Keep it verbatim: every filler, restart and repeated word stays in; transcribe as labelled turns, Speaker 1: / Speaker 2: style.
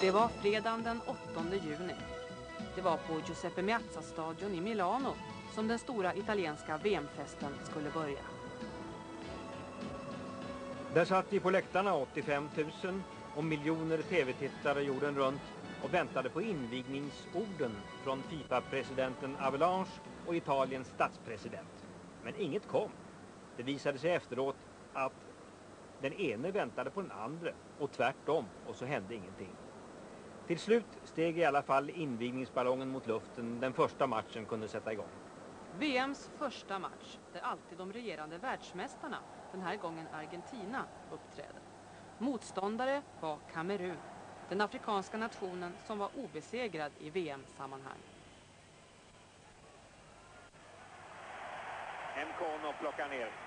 Speaker 1: Det var fredagen den åttonde juni. Det var på Giuseppe Meazza-stadion i Milano som den stora italienska V M-festen skulle börja.
Speaker 2: Där satt vi på läktarna åttiofem tusen och miljoner tv-tittare jorden runt och väntade på invigningsorden från FIFA-presidenten Avalanche och Italiens statspresident. Men inget kom. Det visade sig efteråt att den ene väntade på den andra och tvärtom, och så hände ingenting. Till slut steg i alla fall invigningsballongen mot luften. Den första matchen kunde sätta igång.
Speaker 1: V M:s första match, där alltid de regerande världsmästarna, den här gången Argentina, uppträder. Motståndare var Kamerun, den afrikanska nationen som var obesegrad i V M-sammanhang.
Speaker 3: En kon och plockar ner.